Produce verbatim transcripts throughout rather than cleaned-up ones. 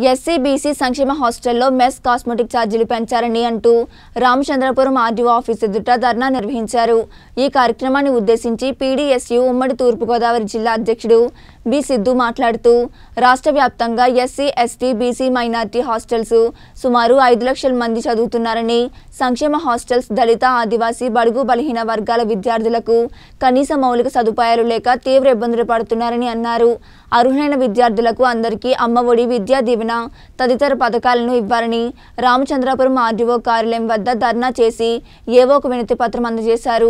SC BC సంక్షేమ హాస్టల్లో mess cosmetic ఛార్జీలు పెంచారని అంటూ రామచంద్రపురం ఆర్డీఓ ఆఫీస్ ఎదుట ధర్నా నిర్వహించారు। ఈ కార్యక్రమాన్ని ఉద్దేశించి పీడీఎస్యూ ఉమ్మడి తూర్పుగోదావరి జిల్లా అధ్యక్షుడు బి సిద్ధు మాట్లాడుతూ రాష్ట్ర వ్యాప్తంగా SC ST BC minority hostels సుమారు ఐదు లక్షల మంది చదువుతున్నారని, సంక్షేమ హాస్టల్స్ దళిత ఆదివాసీ బడుగు బలహీన వర్గాల విద్యార్థులకు కనీస మౌలిక సదుపాయాలు లేక తీవ్ర ఇబ్బందులు పడుతున్నారని అన్నారు। అర్హులైన విద్యార్థులకు అందరికీ అమ్మఒడి, విద్యా దీవెన తదితర పథకాలను ఇవ్వాలని రామచంద్రపురం ఆర్డీఓ కార్యాలయం వద్ద ధర్నా చేసి ఏవోకు వినతి పత్రం అందజేశారు।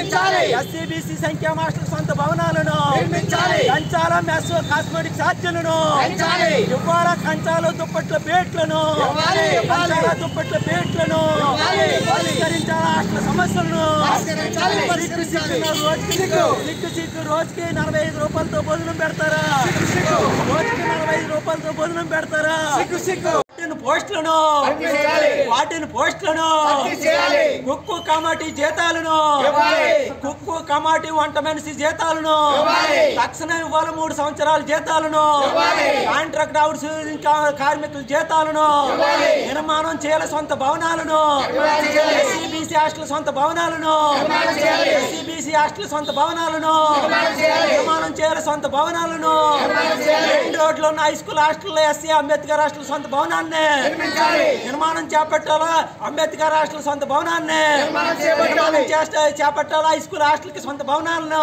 రోజుకి నలభై ఐదు రూపాయలతో భోజనం పెడతారా? రోజుకి నలభై ఐదు రూపాయలతో భోజనం పెడతారా? పోస్టులను వాటిని పోస్టులను కుక్కు కమాటీ జీతాలను కుక్కు కమాటీ వంట మనిషి జీతాలను తక్షణం ఇవ్వాలి। మూడు సంవత్సరాల జీతాలను, కాంట్రాక్ట్ అవుట్స్ కార్మికుల జీతాలను, నిర్మాణం చేయాలి సొంత భవనాలను, ఎస్సీబీసీ హాస్టల్ సొంత భవనాలను ఎస్సీబీసీ హాస్టల్ సొంత భవనాలను నిర్మాణం చేయాలి సొంత భవనాలను మెయిన్ రోడ్లో ఉన్న high school hostel SC Ambedkar hostel సొంత భవనాన్ని నిర్మాణం చేపట్టాలా। అంబేద్కర్ హాస్టల్ సొంత భవనాన్ని చేపట్టాలా। హై స్కూల్ హాస్టల్ కి సొంత భవనాలను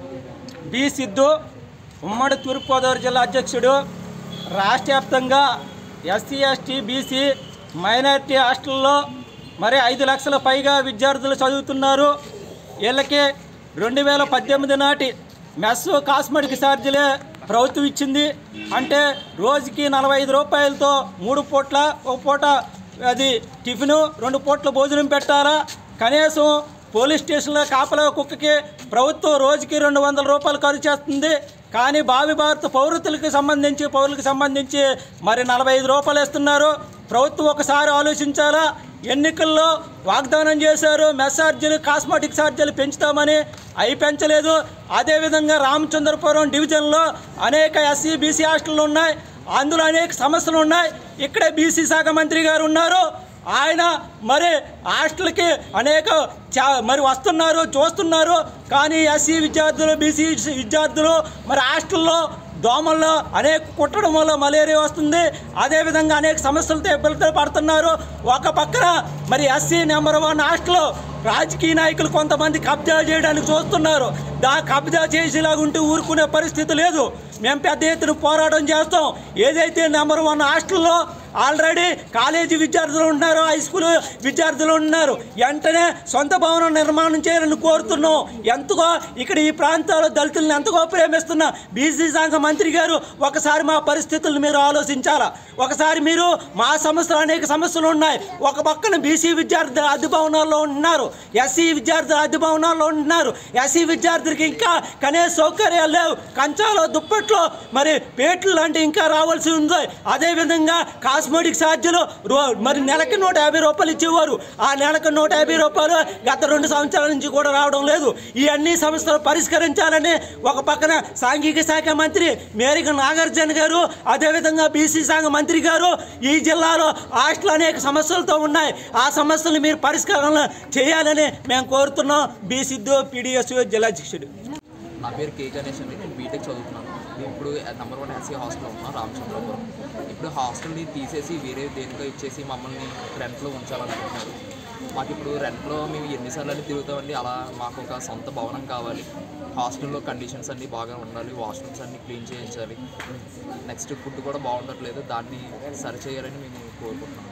బి సిద్ధు ఉమ్మడి తూర్పుగోదావరి జిల్లా అధ్యక్షుడు। రాష్ట్ర వ్యాప్తంగా ఎస్సీ ఎస్టీ బీసీ మైనారిటీ హాస్టల్లో మరి ఐదు లక్షల పైగా విద్యార్థులు చదువుతున్నారు। వీళ్ళకి రెండు వేల పద్దెనిమిది నాటి మెస్ కాస్మెటిక్ ఛార్జీలే ప్రభుత్వం ఇచ్చింది। అంటే రోజుకి నలభై ఐదు రూపాయలతో మూడు పూట్ల ఒక పూట అది టిఫిను, రెండు పూట్ల భోజనం పెట్టాలా। కనీసం పోలీస్ స్టేషన్లో కాపలా కుక్కకి ప్రభుత్వం రోజుకి రెండు వందల రూపాయలు ఖర్చు చేస్తుంది। కానీ భావి భారత పౌరతులకు సంబంధించి పౌరులకు సంబంధించి మరి నలభై ఐదు రూపాయలు ఇస్తున్నారు। ప్రభుత్వం ఒకసారి ఆలోచించాలా। ఎన్నికల్లో వాగ్దానం చేశారు మెస్ ఛార్జీలు కాస్మెటిక్ ఛార్జీలు పెంచుతామని, అవి పెంచలేదు। అదేవిధంగా రామచంద్రపురం డివిజన్లో అనేక ఎస్సీ బీసీ హాస్టళ్ళు ఉన్నాయి, అందులో అనేక సమస్యలు ఉన్నాయి। ఇక్కడే బీసీ శాఖ మంత్రి గారు ఉన్నారు, ఆయన మరి హాస్టల్కి అనేక మరి వస్తున్నారు చూస్తున్నారు। కానీ ఎస్సీ విద్యార్థులు బీసీ విద్యార్థులు మరి హాస్టల్లో దోమల్లో అనేక కుట్టడం వల్ల మలేరియా వస్తుంది, అదేవిధంగా అనేక సమస్యలతో ఇబ్బందులు పడుతున్నారు। ఒక పక్కన మరి ఎస్సీ నెంబర్ వన్ హాస్టల్ రాజకీయ నాయకులు కొంతమంది కబ్జా చేయడానికి చూస్తున్నారు। దా కబ్జా చేసేలాగుంటే ఊరుకునే పరిస్థితి లేదు। మేము పెద్ద ఎత్తున పోరాటం చేస్తాం। ఏదైతే నెంబర్ వన్ హాస్టల్లో ఆల్రెడీ కాలేజీ విద్యార్థులు ఉంటున్నారు, హై స్కూల్ విద్యార్థులు ఉన్నారు, వెంటనే సొంత భవనం నిర్మాణం చేయాలని కోరుతున్నాం। ఎంతగో ఇక్కడ ఈ ప్రాంతాల్లో దళితులను ఎంతగో ప్రేమిస్తున్న బీసీ శాఖ మంత్రి గారు ఒకసారి మా పరిస్థితులను మీరు ఆలోచించాలా। ఒకసారి మీరు మా సమస్యలు అనేక సమస్యలు ఉన్నాయి। ఒక పక్కన బీసీ విద్యార్థులు అద్దె భవనాల్లో ఉంటున్నారు, ఎస్సీ విద్యార్థులు అద్దె భవనాల్లో ఉంటున్నారు। ఎస్సీ విద్యార్థులకి ఇంకా కనీస సౌకర్యాలు లేవు, కంచాలు దుప్పట్లో మరి పేట్లు లాంటి ఇంకా రావాల్సి ఉంది। అదేవిధంగా కాస్మెటిక్ ఛార్జీలు మరి నెలకి నూట యాభై రూపాయలు ఇచ్చేవారు, ఆ నెలకు నూట యాభై రూపాయలు గత రెండు సంవత్సరాల నుంచి కూడా రావడం లేదు। ఈ అన్ని సమస్యలు పరిష్కరించాలని ఒక పక్కన సాంఘిక శాఖ మంత్రి మేరిక నాగార్జున గారు, అదేవిధంగా బీసీ శాఖ మంత్రి గారు ఈ జిల్లాలో హాస్టల్ అనేక సమస్యలతో ఉన్నాయి, ఆ సమస్యలు మీరు పరిష్కారం చేయాలని మేము కోరుతున్నాం। బి సిద్ధు పీడీఎస్యూ జిల్లా అధ్యక్షుడు। నా పేరు కే గణేష్ అండి, నేను బీటెక్ చదువుతున్నాను। ఇప్పుడు నెంబర్ వన్ ఎస్సీ హాస్టల్ ఉన్నాం రామచంద్రపురం। ఇప్పుడు హాస్టల్ని తీసేసి వేరే దేనికో ఇచ్చేసి మమ్మల్ని రెంట్లో ఉంచాలనుకుంటున్నారు। మాకు ఇప్పుడు రెంట్లో మేము ఎన్నిసార్లు అని తిరుగుతామండి, అలా మాకు ఒక సొంత భవనం కావాలి। హాస్టల్లో కండిషన్స్ అన్నీ బాగా ఉండాలి, వాష్రూమ్స్ అన్నీ క్లీన్ చేయించాలి, నెక్స్ట్ ఫుడ్ కూడా బాగుండట్లేదు, దాన్ని సరిచేయాలని మేము కోరుకుంటున్నాం।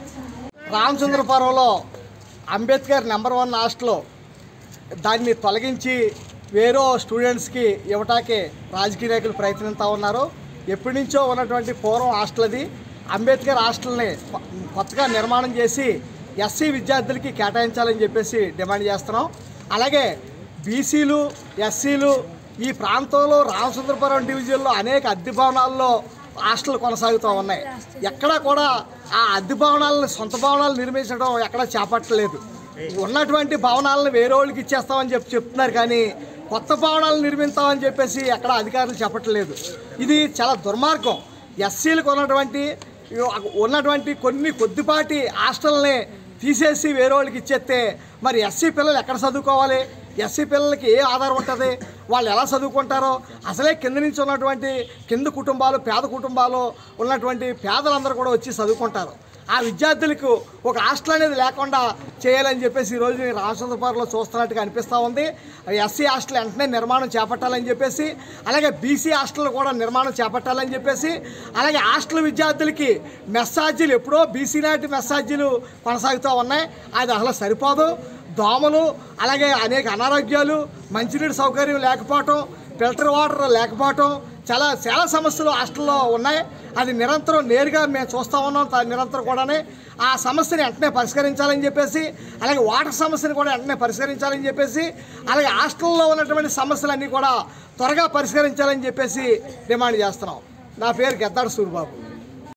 రామచంద్రపురంలో అంబేద్కర్ నెంబర్ వన్ హాస్టల్ దాన్ని తొలగించి వేరే స్టూడెంట్స్కి ఇవ్వటానికి రాజకీయ నాయకులు ప్రయత్నిస్తూ ఉన్నారు। ఎప్పటి నుంచో ఉన్నటువంటి పూర్వం హాస్టల్ అది, అంబేద్కర్ హాస్టల్ని కొత్తగా నిర్మాణం చేసి ఎస్సీ విద్యార్థులకి కేటాయించాలని చెప్పేసి డిమాండ్ చేస్తున్నాం। అలాగే బీసీలు ఎస్సీలు ఈ ప్రాంతంలో రామచంద్రపురం డివిజన్లో అనేక అద్దె భవనాల్లో హాస్టల్ కొనసాగుతూ ఉన్నాయి। ఎక్కడా కూడా ఆ అద్దె భవనాలను సొంత భవనాలు నిర్మించడం ఎక్కడా చేపట్టలేదు। ఉన్నటువంటి భవనాలను వేరే వాళ్ళకి ఇచ్చేస్తామని చెప్పి చెప్తున్నారు, కానీ కొత్త భవనాలు నిర్మిస్తామని చెప్పేసి ఎక్కడ అధికారులు చెప్పట్లేదు। ఇది చాలా దుర్మార్గం। ఎస్సీలకు ఉన్నటువంటి ఉన్నటువంటి కొన్ని కొద్దిపాటి హాస్టల్ని తీసేసి వేరే వాళ్ళకి ఇచ్చేస్తే మరి ఎస్సీ పిల్లలు ఎక్కడ చదువుకోవాలి? ఎస్సీ పిల్లలకి ఏ ఆధారం ఉంటుంది? వాళ్ళు ఎలా చదువుకుంటారో? అసలే కింద నుంచి ఉన్నటువంటి కింద కుటుంబాలు, పేద కుటుంబాలు ఉన్నటువంటి పేదలందరూ కూడా వచ్చి చదువుకుంటారు. ఆ విద్యార్థులకు ఒక హాస్టల్ అనేది లేకుండా చేయాలని చెప్పేసి ఈరోజు రామచంద్రపురంలో చూస్తున్నట్టుగా అనిపిస్తూ ఉంది. ఎస్సీ హాస్టల్ వెంటనే నిర్మాణం చేపట్టాలని చెప్పేసి, అలాగే బీసీ హాస్టల్ కూడా నిర్మాణం చేపట్టాలని చెప్పేసి, అలాగే హాస్టల్ విద్యార్థులకి మెస్సాజీలు ఎప్పుడో బీసీ నాటి మెస్సాజీలు కొనసాగుతూ ఉన్నాయి. అది అసలు సరిపోదు. దోమలు, అలాగే అనేక అనారోగ్యాలు, మంచినీటి సౌకర్యం లేకపోవటం, ఫిల్టర్ వాటర్ లేకపోవటం, చాలా చాలా సమస్యలు హాస్టల్లో ఉన్నాయి. అది నిరంతరం నేరుగా మేము చూస్తూ ఉన్నాం. నిరంతరం కూడానే ఆ సమస్యని వెంటనే పరిష్కరించాలని చెప్పేసి, అలాగే వాటర్ సమస్యని కూడా వెంటనే పరిష్కరించాలని చెప్పేసి, అలాగే హాస్టల్లో ఉన్నటువంటి సమస్యలన్నీ కూడా త్వరగా పరిష్కరించాలని చెప్పేసి డిమాండ్ చేస్తున్నాం. నా పేరు గద్దాడ సూరిబాబు.